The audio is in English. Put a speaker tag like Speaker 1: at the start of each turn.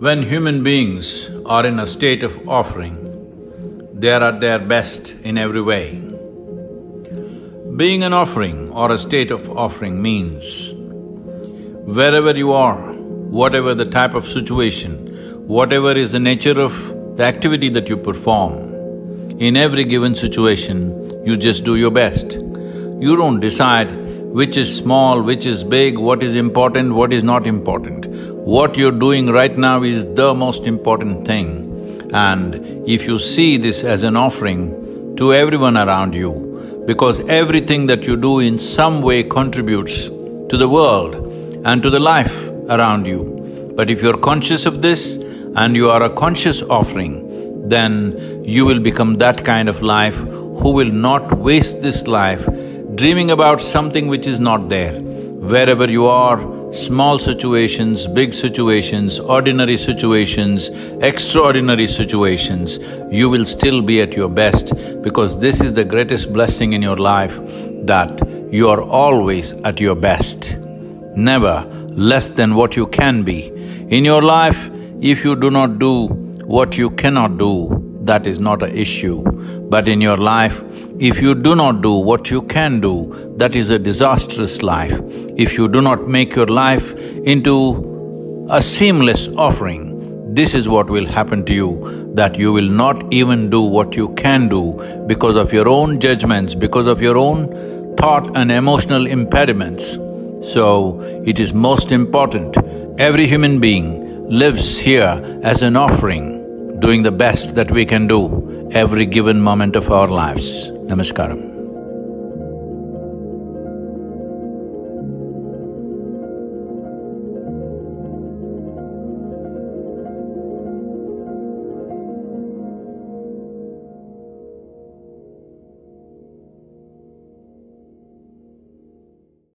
Speaker 1: When human beings are in a state of offering, they are at their best in every way. Being an offering or a state of offering means wherever you are, whatever the type of situation, whatever is the nature of the activity that you perform, in every given situation, you just do your best. You don't decide which is small, which is big, what is important, what is not important. What you're doing right now is the most important thing. And if you see this as an offering to everyone around you, because everything that you do in some way contributes to the world and to the life around you. But if you're conscious of this and you are a conscious offering, then you will become that kind of life who will not waste this life dreaming about something which is not there. Wherever you are, small situations, big situations, ordinary situations, extraordinary situations, you will still be at your best, because this is the greatest blessing in your life, that you are always at your best, never less than what you can be. In your life, if you do not do what you cannot do, that is not an issue. But in your life, if you do not do what you can do, that is a disastrous life. If you do not make your life into a seamless offering, this is what will happen to you, that you will not even do what you can do because of your own judgments, because of your own thought and emotional impediments. So, it is most important, every human being lives here as an offering, doing the best that we can do every given moment of our lives. Namaskaram.